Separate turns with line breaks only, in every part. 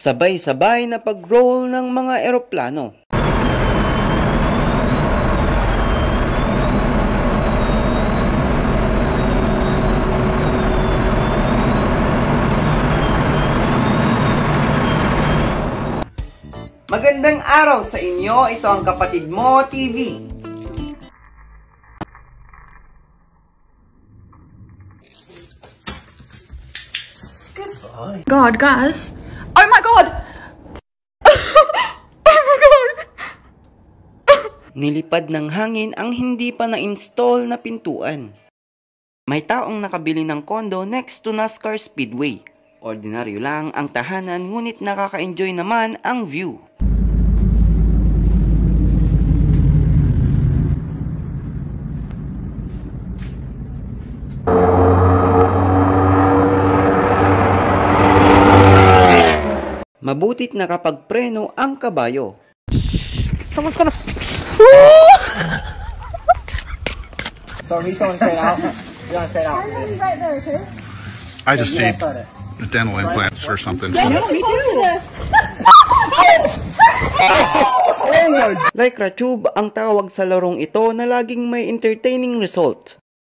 Sabay-sabay na pag-roll ng mga eroplano. Magandang araw sa inyo, ito ang Kapatid Mo TV.
Goodbye. God, guys. Oh my God! Oh my God!
Nilipad ng hangin ang hindi pa na-install na pintuan. May taong nakabili ng kondo next to NASCAR Speedway. Ordinaryo lang ang tahanan ngunit nakaka-enjoy naman ang view. Mabutit nakapagpreno ang kabayo.
Someone's gonna...
So he's going straight out. You're going straight out.
Right there, okay?
I just need the dental implants or something.
Yeah, me too.
Like Ratube ang tawag sa larong ito na laging may entertaining result.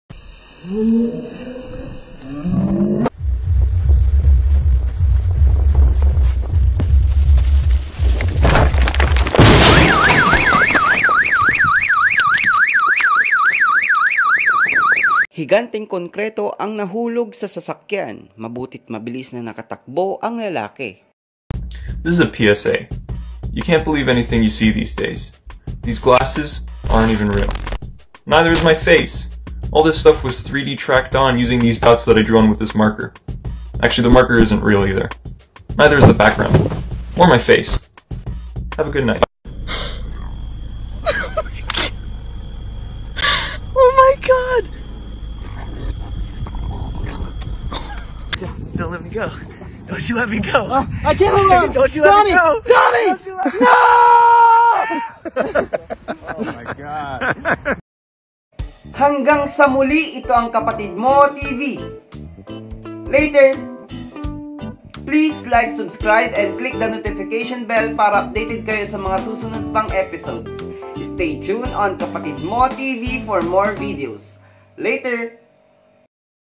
Higanteng konkreto ang nahulog sa sasakyan, mabutit mabilis na nakatakbo ang lalaki.
This is a PSA. You can't believe anything you see these days. These glasses aren't even real. Neither is my face. All this stuff was 3D tracked on using these dots that I drew on with this marker. Actually, the marker isn't real either. Neither is the background. Or my face. Have a good night.
Oh my God!
Don't let me go. Don't you let me go.
I can't hold on!
Don't you let me go.
Johnny! No!
Oh my God.
Hanggang sa muli, ito ang Kapatid Mo TV. Later! Please like, subscribe, and click the notification bell para updated kayo sa mga susunod pang episodes. Stay tuned on Kapatid Mo TV for more videos. Later!